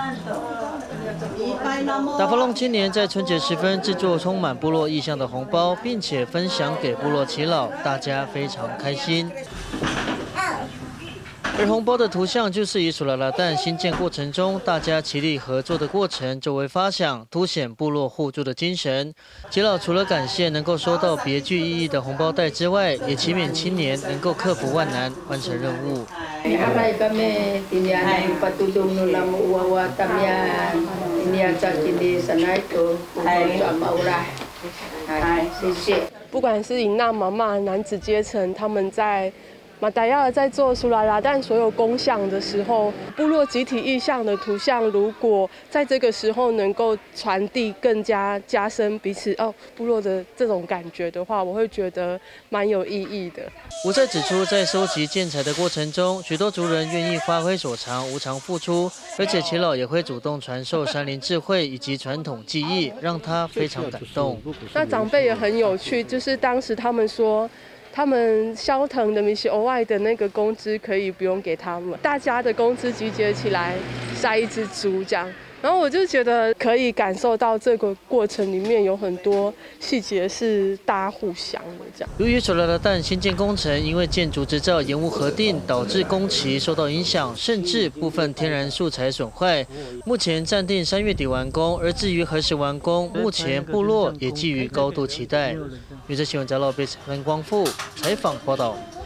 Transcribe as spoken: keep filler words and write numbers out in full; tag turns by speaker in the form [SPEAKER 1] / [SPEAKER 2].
[SPEAKER 1] 达佛龙青年在春节时分制作充满部落意象的红包，并且分享给部落耆老，大家非常开心。而红包的图像就是以苏拉拉蛋兴建过程中大家齐力合作的过程作为发想，凸显部落互助的精神。耆老除了感谢能够收到别具意义的红包袋之外，也祈勉青年能够克服万难，完成任务。
[SPEAKER 2] Aray kami tinian patulong nila mo uwawa tamian tinian sa kini sana ito sa maura. 谢谢。
[SPEAKER 3] 不管是引纳妈妈男子阶层，他们在马达亚在做苏拉拉蛋所有工项的时候，部落集体意象的图像，如果在这个时候能够传递更加加深彼此哦部落的这种感觉的话，我会觉得蛮有意义的。
[SPEAKER 1] 吴再指出，在收集建材的过程中，许多族人愿意发挥所长，无偿付出，而且耆老也会主动传授山林智慧以及传统技艺，让他非常感动。
[SPEAKER 3] 那长辈也很有趣，就是当时他们说。他们肖腾的米西欧外的那个工资可以不用给他们，大家的工资集结起来杀一只猪这样。然后我就觉得可以感受到这个过程里面有很多细节是大家互相的这样。
[SPEAKER 1] 由于苏拉拉蛋新建工程因为建筑执照延误核定，导致工期受到影响，甚至部分天然素材损坏。目前暂定三月底完工，而至于何时完工，目前部落也寄予高度期待。有则新闻摘录被陈光复采访报道。